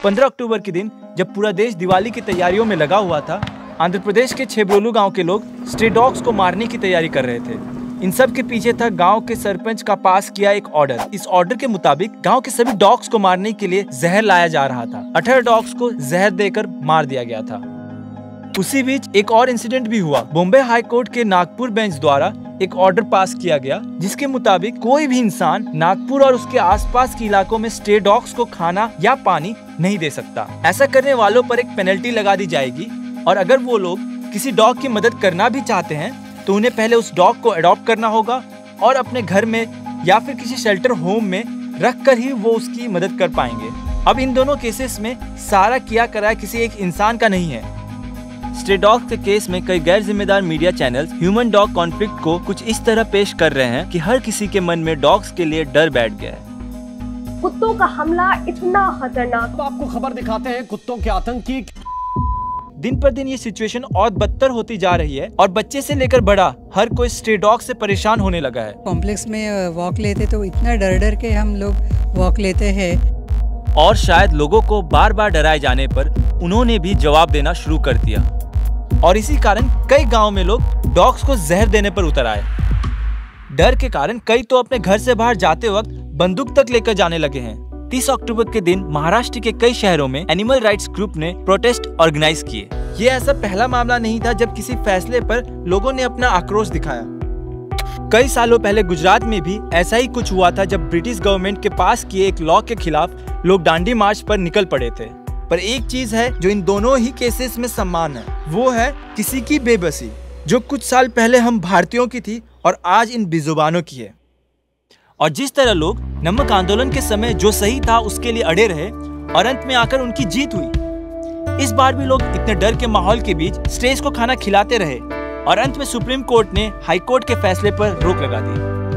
15 अक्टूबर के दिन जब पूरा देश दिवाली की तैयारियों में लगा हुआ था, आंध्र प्रदेश के छेब्रोलू गांव के लोग स्ट्रे डॉग्स को मारने की तैयारी कर रहे थे। इन सब के पीछे था गांव के सरपंच का पास किया एक ऑर्डर। इस ऑर्डर के मुताबिक गांव के सभी डॉग्स को मारने के लिए जहर लाया जा रहा था। 18 डॉग्स को जहर देकर मार दिया गया था। उसी बीच एक और इंसिडेंट भी हुआ। बॉम्बे हाई कोर्ट के नागपुर बेंच द्वारा एक ऑर्डर पास किया गया, जिसके मुताबिक कोई भी इंसान नागपुर और उसके आसपास के इलाकों में स्ट्रे डॉग्स को खाना या पानी नहीं दे सकता। ऐसा करने वालों पर एक पेनल्टी लगा दी जाएगी और अगर वो लोग किसी डॉग की मदद करना भी चाहते हैं तो उन्हें पहले उस डॉग को अडॉप्ट करना होगा और अपने घर में या फिर किसी शेल्टर होम में रख कर ही वो उसकी मदद कर पाएंगे। अब इन दोनों केसेस में सारा किया कराया किसी एक इंसान का नहीं है। स्ट्रे डॉग के केस में कई गैर जिम्मेदार media channels human dog conflict को कुछ इस तरह पेश कर रहे हैं कि हर किसी के मन में डॉग्स के लिए डर बैठ गया है। कुत्तों का हमला इतना खतरनाक। तो आपको खबर दिखाते हैं कुत्तों के आतंक की। दिन पर दिन ये सिचुएशन और बदतर होती जा रही है और बच्चे से लेकर बड़ा हर कोई स्ट्रे डॉग से परेशान होने लगा है। कॉम्प्लेक्स में वॉक लेते तो इतना डर के हम लोग वॉक लेते हैं और शायद लोगों को बार बार डराए जाने पर उन्होंने भी जवाब देना शुरू कर दिया और इसी कारण कई गांव में लोग डॉग्स को जहर देने पर उतर आए। डर के कारण कई तो अपने घर से बाहर जाते वक्त बंदूक तक लेकर जाने लगे हैं। 30 अक्टूबर के दिन महाराष्ट्र के कई शहरों में एनिमल राइट्स ग्रुप ने प्रोटेस्ट ऑर्गेनाइज किए। ये ऐसा पहला मामला नहीं था जब किसी फैसले पर लोगों ने अपना आक्रोश दिखाया। कई सालों पहले गुजरात में भी ऐसा ही कुछ हुआ था जब ब्रिटिश गवर्नमेंट के पास किए एक लॉ के खिलाफ लोग दांडी मार्च पर निकल पड़े थे। पर एक चीज है जो इन दोनों ही केसेस में समान है, वो है किसी की बेबसी, जो कुछ साल पहले हम भारतीयों की थी और आज इन बेजुबानों की है। और जिस तरह लोग नमक आंदोलन के समय जो सही था उसके लिए अड़े रहे और अंत में आकर उनकी जीत हुई, इस बार भी लोग इतने डर के माहौल के बीच स्ट्रेस को खाना खिलाते रहे और अंत में सुप्रीम कोर्ट ने हाई कोर्ट के फैसले पर रोक लगा दी।